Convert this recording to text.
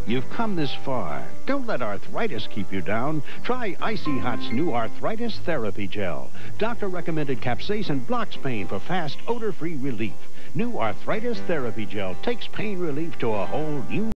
You've come this far. Don't let arthritis keep you down. Try Icy Hot's new Arthritis Therapy Gel. Doctor-recommended capsaicin blocks pain for fast, odor-free relief. New Arthritis Therapy Gel takes pain relief to a whole new